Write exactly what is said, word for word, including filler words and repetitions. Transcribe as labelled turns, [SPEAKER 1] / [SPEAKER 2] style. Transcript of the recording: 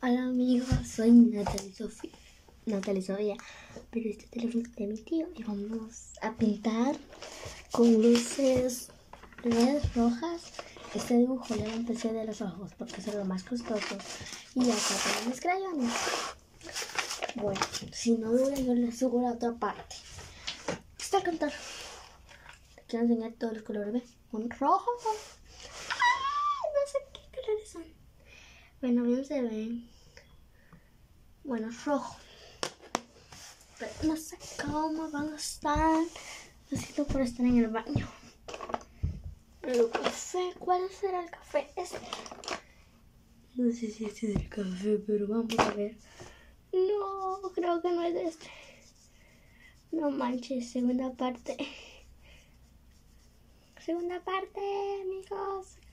[SPEAKER 1] Hola amigos, soy Natalie Sofía, Natalie Sofía, pero este teléfono es de mi tío y vamos a pintar con luces L E D rojas. Este dibujo ya lo empecé de los ojos porque es lo más costoso y acá tengo mis crayones. Bueno, si no dura yo les subo la otra parte. Está a cantar. Te quiero enseñar todos los colores, ¿ves? Un rojo. ¡Ay! No sé qué colores son. Bueno, bien se ven. Bueno, rojo. Pero no sé cómo van a estar. Necesito por estar en el baño. El café, ¿cuál será el café? Este. No sé si este es el café, pero vamos a ver. No, creo que no es este. No manches, segunda parte. Segunda parte, amigos.